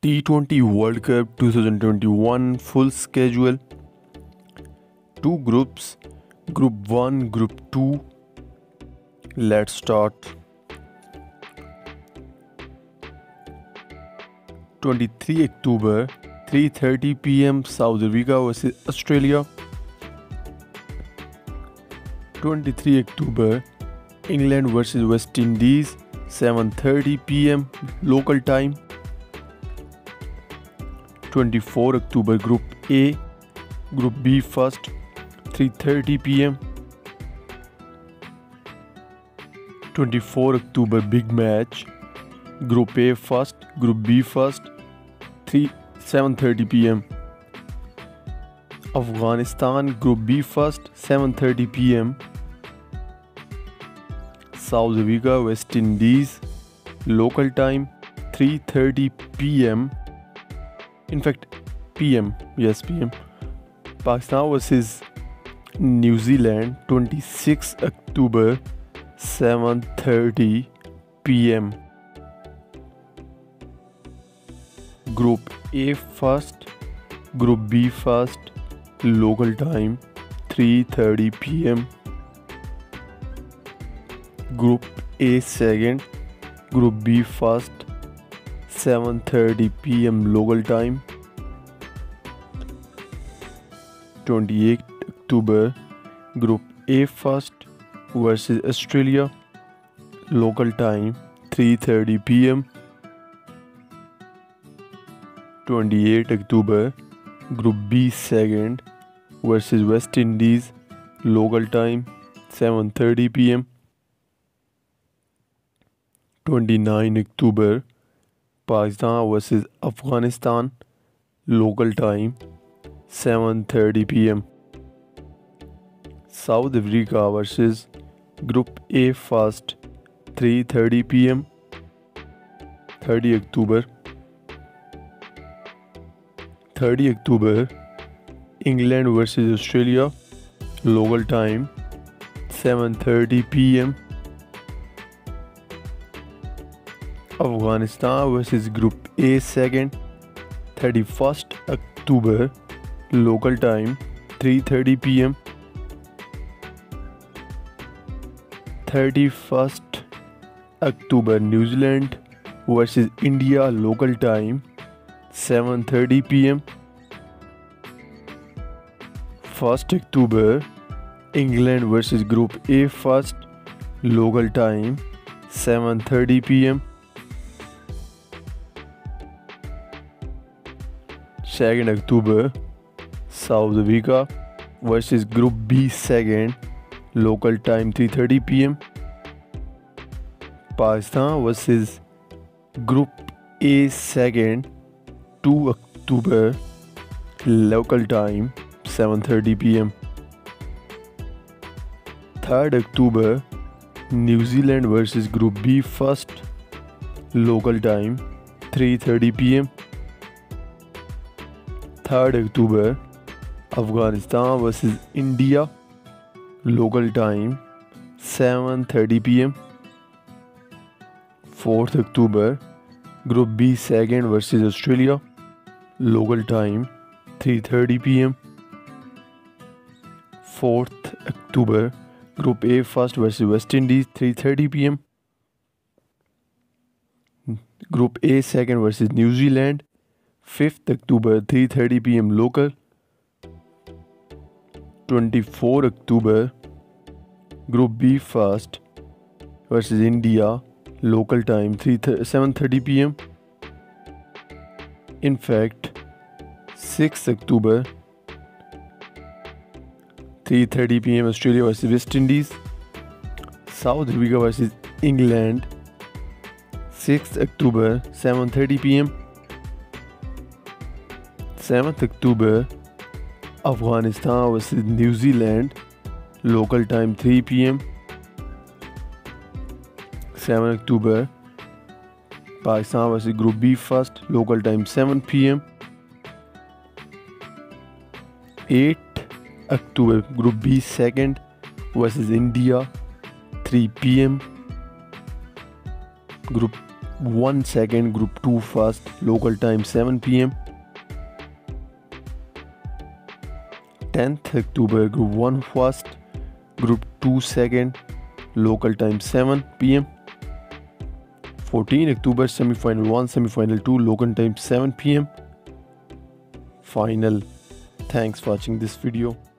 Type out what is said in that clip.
T20 World Cup 2021 full schedule. Two groups, Group 1, Group 2. Let's start. 23 October, 3:30 p.m. South Africa vs Australia. 23 October, England vs West Indies, 7:30 p.m. local time. 24 October, Group A, Group B first, 3:30 p.m. 24 October, big match, Group A first, Group B first, 7:30 p.m. Afghanistan, Group B first, 7:30 p.m. South Africa, West Indies, local time, 3:30 p.m. In fact, PM, yes, PM. Pakistan vs New Zealand, 26 October, 7:30 p.m. Group A first, Group B first, local time, 3:30 p.m. Group A second, Group B first, 7:30 p.m. local time. 28 October, Group A first vs Australia, local time, 3:30 p.m. 28 October, Group B second vs West Indies, local time, 7:30 p.m. 29 October, Pakistan vs Afghanistan, local time, 7:30 p.m. South Africa vs Group A first, 3:30 p.m. 30 October, England vs Australia, local time, 7:30 p.m. Afghanistan vs Group A second, 31st October, local time, 3:30 p.m. 31st October, New Zealand vs India, local time, 7:30 p.m. 1st October, England vs Group A first, local time, 7:30 p.m. 2nd October, South Africa vs Group B second, local time, 3:30 p.m. Pakistan vs Group A second, 2 October, local time, 7:30 p.m. 3rd October, New Zealand vs Group B first, local time, 3:30 p.m. 3rd October, Afghanistan vs India, local time, 7:30 p.m. 4th October, Group B second vs Australia, local time, 3:30 p.m. 4th October, Group A first vs West Indies, 3:30 p.m. Group A second vs New Zealand, 5th October, 3:30 p.m. local. 24 October, Group B first vs India, local time, 7:30 p.m. In fact, 6th October, 3:30 p.m. Australia vs West Indies. South Africa vs England, 6th October, 7:30 p.m. 7th October, Afghanistan vs New Zealand, local time, 3 p.m. 7 October, Pakistan vs Group B first, local time, 7 p.m. 8 October, Group B second vs India, 3 p.m. Group 1 second, Group 2 first, local time 7 p.m. 10th October, Group 1 first, Group 2 second, local time 7 p.m. 14 October, semi-final 1, semi-final 2, local time 7 p.m. Final. Thanks for watching this video.